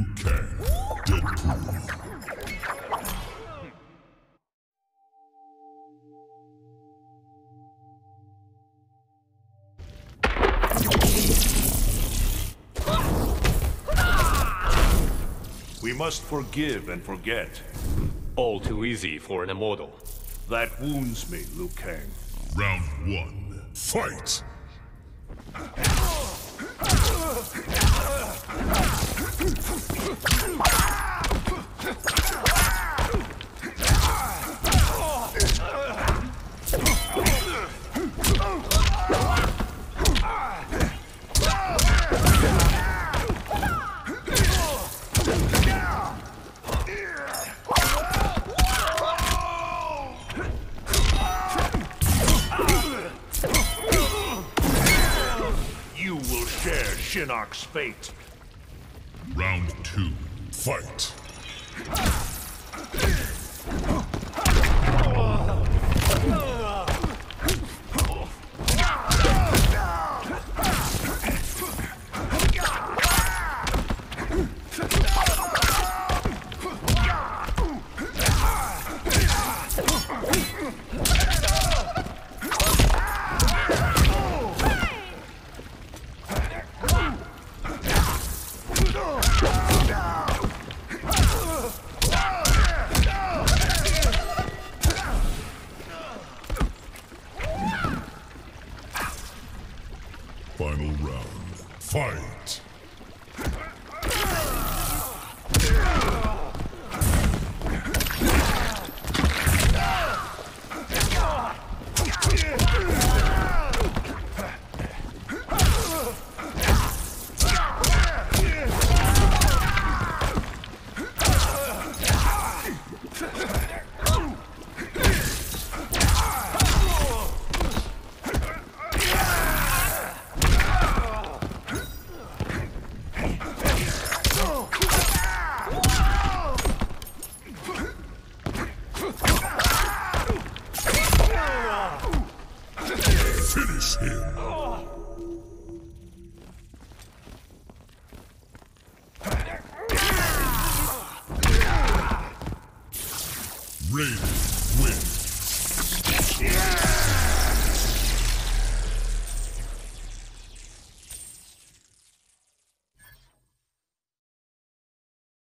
Liu Kang, Deadpool. We must forgive and forget. All too easy for an immortal. That wounds me, Liu Kang. Round 1, fight! You will share Shinnok's fate. Round 2, fight! Final round, fight! Finish him! Raiden wins.